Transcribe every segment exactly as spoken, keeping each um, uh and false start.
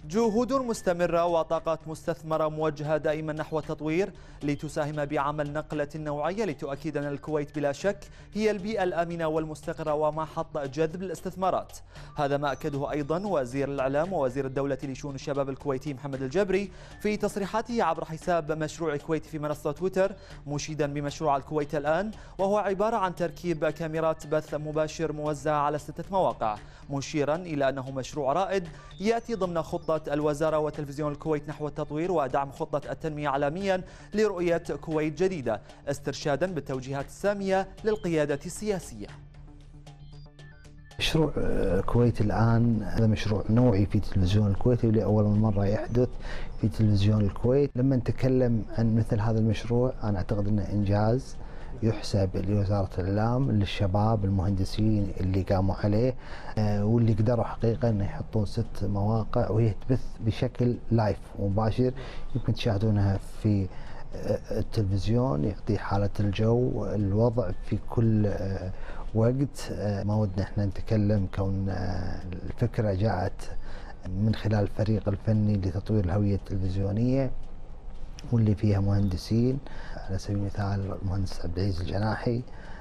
جهود مستمرة وطاقات مستثمرة موجهة دائما نحو التطوير لتساهم بعمل نقلة نوعية لتؤكد أن الكويت بلا شك هي البيئة الآمنة والمستقرة ومحط جذب الاستثمارات. هذا ما أكده أيضا وزير الإعلام ووزير الدولة لشؤون الشباب الكويتي محمد الجبري في تصريحاته عبر حساب مشروع الكويت في منصة تويتر، مشيدا بمشروع الكويت الآن، وهو عبارة عن تركيب كاميرات بث مباشر موزعة على ستة مواقع، مشيرا إلى أنه مشروع رائد يأتي ضمن خطة الوزارة وتلفزيون الكويت نحو التطوير ودعم خطة التنمية عالميا لرؤية كويت جديدة، استرشادا بالتوجيهات السامية للقيادة السياسية. مشروع الكويت الآن هذا مشروع نوعي في تلفزيون الكويت ولأول مرة يحدث في تلفزيون الكويت. لما نتكلم عن مثل هذا المشروع أنا أعتقد أنه إنجاز يحسب لوزارة الإعلام، للشباب المهندسين اللي قاموا عليه واللي قدروا حقيقة أن يحطون ست مواقع وهي تبث بشكل لايف ومباشر، يمكن تشاهدونها في التلفزيون، يعطي حالة الجو الوضع في كل وقت. ما ودنا احنا نتكلم كون الفكرة جاءت من خلال الفريق الفني لتطوير الهوية التلفزيونية واللي فيها مهندسين على سبيل المثال المهندس عبد العزيز الجناحي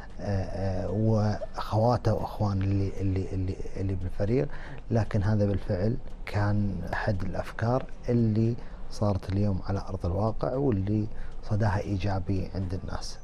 واخواته واخوان اللي اللي اللي اللي بالفريق، لكن هذا بالفعل كان احد الافكار اللي صارت اليوم على ارض الواقع واللي صداها ايجابي عند الناس.